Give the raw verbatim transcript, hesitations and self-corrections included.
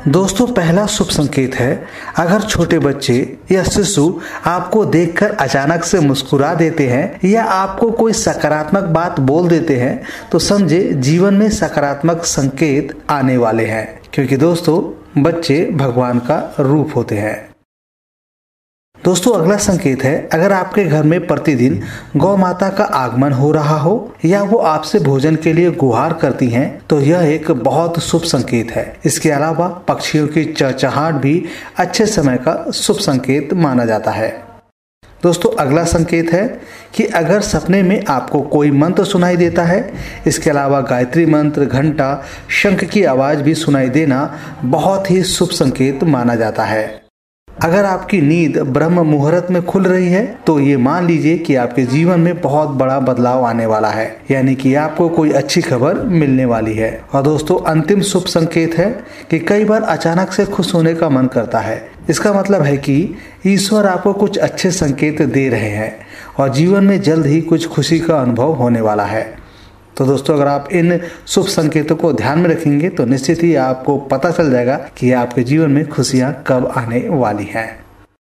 दोस्तों, पहला शुभ संकेत है अगर छोटे बच्चे या शिशु आपको देखकर अचानक से मुस्कुरा देते हैं या आपको कोई सकारात्मक बात बोल देते हैं तो समझे जीवन में सकारात्मक संकेत आने वाले हैं, क्योंकि दोस्तों बच्चे भगवान का रूप होते हैं। दोस्तों, अगला संकेत है अगर आपके घर में प्रतिदिन गौ माता का आगमन हो रहा हो या वो आपसे भोजन के लिए गुहार करती हैं तो यह एक बहुत शुभ संकेत है। इसके अलावा पक्षियों की चहचहाट भी अच्छे समय का शुभ संकेत माना जाता है। दोस्तों, अगला संकेत है कि अगर सपने में आपको कोई मंत्र सुनाई देता है, इसके अलावा गायत्री मंत्र, घंटा, शंख की आवाज भी सुनाई देना बहुत ही शुभ संकेत माना जाता है। अगर आपकी नींद ब्रह्म मुहूर्त में खुल रही है तो ये मान लीजिए कि आपके जीवन में बहुत बड़ा बदलाव आने वाला है, यानी कि आपको कोई अच्छी खबर मिलने वाली है। और दोस्तों, अंतिम शुभ संकेत है कि कई बार अचानक से खुश होने का मन करता है। इसका मतलब है कि ईश्वर आपको कुछ अच्छे संकेत दे रहे हैं और जीवन में जल्द ही कुछ खुशी का अनुभव होने वाला है। तो दोस्तों, अगर आप इन शुभ संकेतों को ध्यान में रखेंगे तो निश्चित ही आपको पता चल जाएगा कि आपके जीवन में खुशियां कब आने वाली हैं।